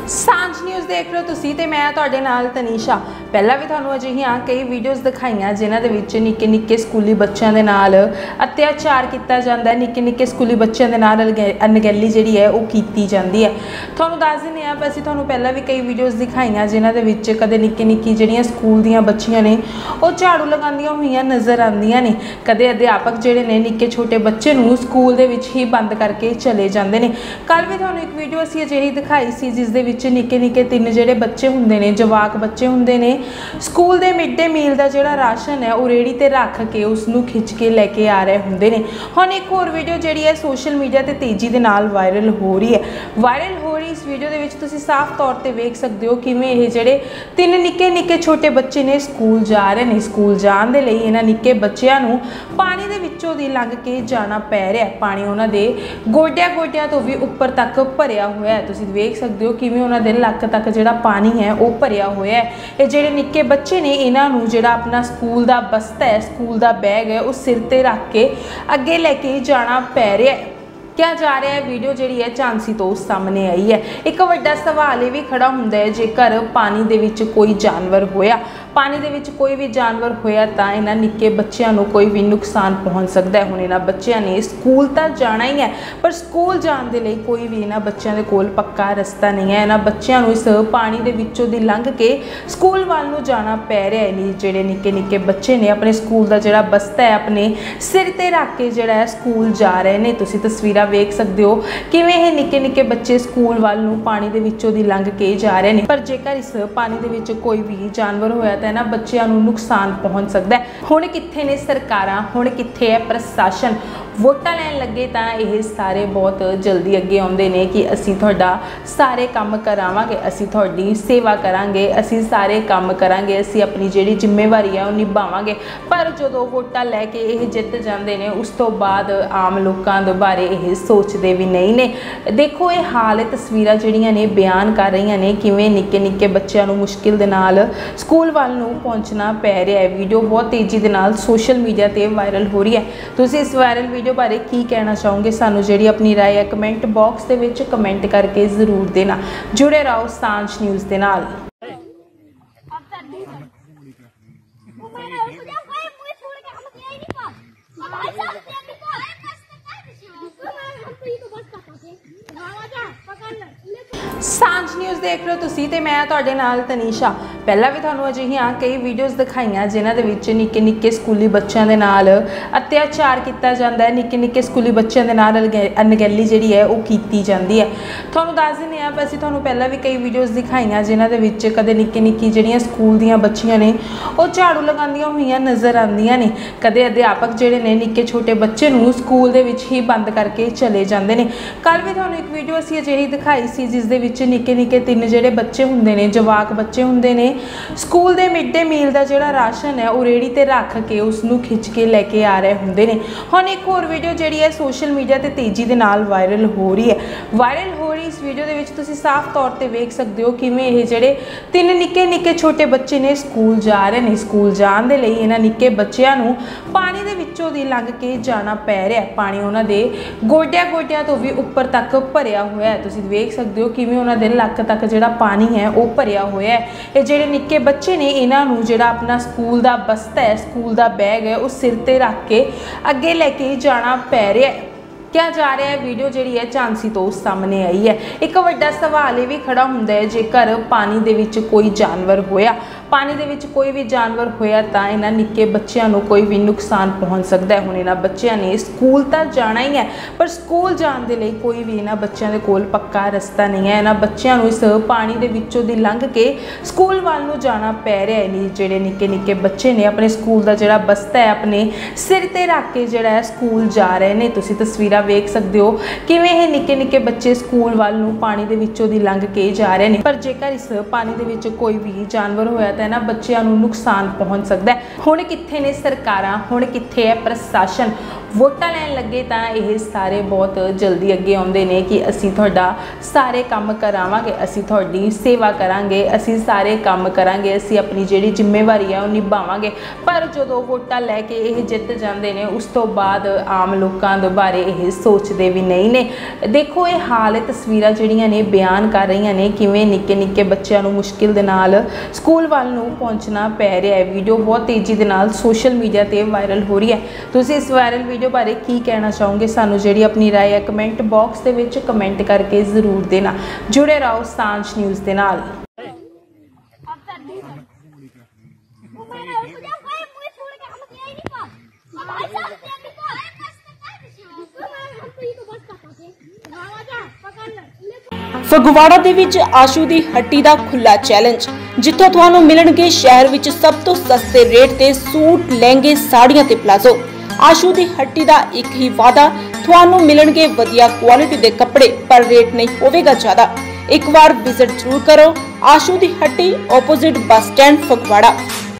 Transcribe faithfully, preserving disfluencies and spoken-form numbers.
सांझ न्यूज़ देख रहे हो तुसी ते मैं तुहाडे नाल तनीशा। पहला भी तुहानूं अजिहियां कई वीडियोज़ दिखाईयां जिन्हां दे विच निक्के निक्के स्कूली बच्चों के नाल अत्याचार किया जाता है, निक्के निक्के स्कूली बच्चों के नाल अनगैली जिहड़ी है वो कीती जाती है। तुहानूं दस दिंदे आ असीं तुहानूं पहला भी कई वीडियोज़ दिखाईयां जिन्हां दे विच कदे निक्की निक्की जिहड़ियां स्कूल दीयां बच्चियां ने वो झाड़ू लगांदियां होईयां नज़र आंदियां ने। कदे अध्यापक जिहड़े ने निक्के छोटे बच्चे नूं स्कूल दे विच ही बंद करके चले जांदे ने। कल भी तुहानूं एक वीडियो असीं अजिही दिखाई सी जिस दे विच निक्के निक्के तीन जिहड़े बच्चे हुंदे ने, जवाक बच्चे हुंदे ने, स्कूल दे मिड डे मील का जिहड़ा राशन है वो रेहड़ी ते रख के उसनूं खिच के लैके आ रहे हुंदे ने। हुण एक होर वीडियो जिहड़ी है सोशल मीडिया ते तेज़ी दे नाल वायरल हो रही है। वायरल हो रही इस वीडियो दे विच तुसीं साफ तौर ते वेख सकदे हो किवें ये जिहड़े तीन निक्के निक्के छोटे बच्चे ने स्कूल जा रहे ने। स्कूल जाण दे लई इन्हां निक्के बच्चिआं नूं पानी दे विचों दी लंघ के जाना पै रिहा है। पानी उन्हां दे गोडियां गोडियां तो भी उपर तक भरिया होया है। तुसीं वेख सकदे हो किवें उन्हां दे लक तक जिहड़ा पानी है वो भरिया होया है। ये जिहड़े निक्के बच्चे ने इन्हां नूं जिहड़ा अपना स्कूल दा बस्ता है, स्कूल दा बैग है वो सिर ते रख के अगे लैके जाना पै रिहा है। क्या जा रहा है वीडियो जिहड़ी है झांसी तो सामने आई है। एक वड्डा सवाल ये भी खड़ा हुंदा है जेकर पानी दे विच कोई जानवर होया, पानी दे विच कोई भी जानवर होया तां इन्हां निक्के बच्चिआं नूं कोई भी नुकसान पहुंच सकदा है। हुण इन्हां बच्चिआं ने स्कूल तां जाना ही है पर स्कूल जाण दे लई कोई भी इन्हां बच्चिआं दे कोल पक्का रस्ता नहीं है। इन्हां बच्चिआं नूं इस पानी दे विचों दी लंघ के स्कूल वाल नूं जाना पै रिहा है। जिहड़े निक्के निक्के बच्चे ने अपने स्कूल दा जिहड़ा बस्ता है अपने सिर ते रख के जिहड़ा है स्कूल जा रहे ने। तुसीं तस्वीरां वेख सकते हो किवें ये निक्के निक्के बच्चे स्कूल वाल नूं पानी दे विचों दी लंघ के जा रहे हैं। पर जेकर इस पानी दे विच कोई भी जानवर होया तां इन्हां बच्चिआं नूं नुकसान पहुंच सकदा है। हुण कित्थे ने सरकारां, हुण कित्थे है प्रशासन? वोटां लैण लगे तां ये सारे बहुत जल्दी अगे आउंदे ने कि असीं तुहाडा सारे काम करावांगे, असीं तुहाडी सेवा करांगे, असीं सारे काम करांगे, असीं अपनी जिहड़ी जिम्मेवारी है वो निभावांगे। पर जदों वोटां लैके ये जिੱਤ जांदे ने उस तो बाद आम लोकां दे बारे ये सोचते भी नहीं ने। देखो ये हाल तस्वीरां जिहड़ियां ने बयान कर रही ने किवें निक्के निक्के बच्चों नूं मुश्किल दे नाल स्कूल वाल नूं पहुंचना पै रिहा है। वीडियो बहुत तेज़ी दे नाल सोशल मीडिया ते वायरल हो रही है। तुसीं इस वायरल वीडियो बारे की कहना चाहोगे? सानू जिहड़ी अपनी राय है कमेंट बॉक्स दे विच कमेंट करके जरूर देना। जुड़े रहो सांझ न्यूज़ दे नाल। सांझ न्यूज़ देख रहे हो तुसी ते मैं तुहाडे नाल तनीशा। पहला भी तुहानूं अजिहियां कई वीडियोज़ दिखाईयां जिन्हां दे विच निक्के निक्के स्कूली बच्चों के नाल अत्याचार किया जाता है, निक्के निक्के स्कूली बच्चों के नाल अनगैली जिहड़ी है वो कीती जाती है। तुहानूं दस दिंदे आ असीं तुहानूं पहला भी कई वीडियोज़ दिखाईयां जिन्हां दे विच कदे निक्के निक्की जिहड़ियां स्कूल दीयां बच्चियां ने वो झाड़ू लगांदियां होईयां नज़र आंदियां ने। कदे अध्यापक जिहड़े ने निक्के छोटे बच्चे नूं स्कूल दे विच ही बंद करके चले जांदे ने। कल भी तुहानूं एक वीडियो असीं अजिही दिखाई सी जिस दे विच निक्के निक्के तीन जिहड़े बच्चे हुंदे ने, जवाक बच्चे हुंदे ने, स्कूल दे मिड डे मील का जिहड़ा राशन है वो रेहड़ी ते रख के उसनूं खिच के लैके आ रहे हुंदे ने। हुण एक होर वीडियो जिहड़ी है सोशल मीडिया ते तेज़ी दे नाल वायरल हो रही है। वायरल हो रही इस वीडियो दे विच तुसीं साफ तौर ते वेख सकदे हो किवें ये जिहड़े तीन निक्के निक्के छोटे बच्चे ने स्कूल जा रहे ने। स्कूल जाण दे लई इन्हां निक्के बच्चिआं नूं पानी दे विचों दी लंघ के जाना पै रिहा है। पानी उन्हां दे गोडियां गोडियां तो भी उपर तक भरिया होया है। तुसीं वेख सकदे हो किवें उन्हां दे लक तक जिहड़ा पानी है वो भरिया होया है। ये जिहड़े निक्के बच्चे ने इन्हां नूं जिहड़ा अपना स्कूल दा बस्ता है, स्कूल दा बैग है वो सिर ते रख के अगे लैके जाना पै रिहा है। क्या जा रहा है वीडियो जिहड़ी है झांसी तो सामने आई है। एक वड्डा सवाल ये भी खड़ा हुंदा है जेकर पानी दे विच कोई जानवर होया, पानी दे विच कोई भी जानवर होया तां इन्हां निक्के बच्चिआं नूं कोई भी नुकसान पहुंच सकदा है। हुण इन्हां बच्चिआं ने स्कूल तां जाना ही है पर स्कूल जाण दे लई कोई भी इन्हां बच्चिआं दे कोल पक्का रस्ता नहीं है। इन्हां बच्चिआं नूं इस पानी दे विचों दी लंघ के स्कूल वाल नूं जाना पै रिहा है। जिहड़े निक्के निक्के बच्चे ने अपने स्कूल दा जिहड़ा बस्ता है अपने सिर ते रख के जिहड़ा है स्कूल जा रहे ने। तुसीं तस्वीरां वेख सकते हो किवें ये निक्के निक्के बच्चे स्कूल वाल नूं पानी दे विचों दी लंघ के जा रहे हैं। पर जेकर इस पानी दे विच कोई भी जानवर होया तां इन्हां बच्चिआं नूं नुकसान पहुंच सकदा है। हुण कित्थे ने सरकारां, हुण कित्थे है प्रशासन? ਵੋਟਾਂ ਲੈਣ ਲੱਗੇ ਤਾਂ ਇਹ ਸਾਰੇ ਬਹੁਤ ਜਲਦੀ ਅੱਗੇ ਆਉਂਦੇ ਨੇ ਕਿ ਅਸੀਂ ਤੁਹਾਡਾ ਸਾਰੇ ਕੰਮ ਕਰਾਵਾਂਗੇ, ਅਸੀਂ ਤੁਹਾਡੀ ਸੇਵਾ ਕਰਾਂਗੇ, ਅਸੀਂ ਸਾਰੇ ਕੰਮ ਕਰਾਂਗੇ, ਅਸੀਂ ਆਪਣੀ ਜਿਹੜੀ ਜ਼ਿੰਮੇਵਾਰੀ ਹੈ ਉਹ ਨਿਭਾਵਾਂਗੇ। ਪਰ ਜਦੋਂ ਵੋਟਾਂ ਲੈ ਕੇ ਇਹ ਜਿੱਤ ਜਾਂਦੇ ਨੇ ਉਸ ਤੋਂ ਬਾਅਦ ਆਮ ਲੋਕਾਂ ਦੇ ਬਾਰੇ ਇਹ ਸੋਚਦੇ ਵੀ ਨਹੀਂ ਨੇ। ਦੇਖੋ ਇਹ ਹਾਲ ਤਸਵੀਰਾਂ ਜਿਹੜੀਆਂ ਨੇ ਬਿਆਨ ਕਰ ਰਹੀਆਂ ਨੇ ਕਿਵੇਂ ਨਿੱਕੇ ਨਿੱਕੇ ਬੱਚਿਆਂ ਨੂੰ ਮੁਸ਼ਕਿਲ ਦੇ ਨਾਲ ਸਕੂਲ ਵੱਲ ਨੂੰ ਪਹੁੰਚਣਾ ਪੈ ਰਿਹਾ ਹੈ। ਵੀਡੀਓ ਬਹੁਤ ਤੇਜ਼ੀ ਦੇ ਨਾਲ ਸੋਸ਼ਲ ਮੀਡੀਆ ਤੇ ਵਾਇਰਲ ਹੋ ਰਹੀ ਹੈ। ਤੁਸੀਂ ਇਸ ਵਾਇਰਲ ਵੀਡੀਓ ਬਾਰੇ ਕੀ ਕਹਿਣਾ ਚਾਹੋਗੇ? ਸਾਨੂੰ ਜਿਹੜੀ ਆਪਣੀ ਰਾਏ ਹੈ ਕਮੈਂਟ ਬਾਕਸ ਦੇ ਵਿੱਚ ਕਮੈਂਟ ਕਰਕੇ ਜ਼ਰੂਰ ਦੇਣਾ। ਜੁੜੇ ਰਹੋ ਸਾਂਝ ਨਿਊਜ਼ ਦੇ ਨਾਲ। ਫਗਵਾੜਾ ਦੇ ਵਿੱਚ ਆਸ਼ੂ ਦੀ ਹੱਟੀ ਦਾ ਖੁੱਲਾ ਚੈਲੰਜ, ਜਿੱਥੋਂ ਤੁਹਾਨੂੰ ਮਿਲਣਗੇ ਸ਼ਹਿਰ ਵਿੱਚ ਸਭ ਤੋਂ ਸਸਤੇ ਰੇਟ ਤੇ ਸੂਟ, ਲਹਿੰਗੇ, ਸਾੜੀਆਂ ਤੇ ਪਲਾਜ਼ੋ। ਆਸ਼ੂ ਦੀ ਹੱਟੀ ਦਾ ਇੱਕ ਹੀ ਵਾਅਦਾ, ਤੁਹਾਨੂੰ ਮਿਲਣਗੇ ਵਧੀਆ ਕੁਆਲਿਟੀ ਦੇ ਕੱਪੜੇ, ਪਰ ਰੇਟ ਨਹੀਂ ਹੋਵੇਗਾ ਜ਼ਿਆਦਾ। ਇੱਕ ਵਾਰ ਵਿਜ਼ਿਟ ਜ਼ਰੂਰ ਕਰੋ ਆਸ਼ੂ ਦੀ ਹੱਟੀ, ਆਪੋਜ਼ਿਟ ਬੱਸ ਸਟੈਂਡ, ਫਗਵਾੜਾ।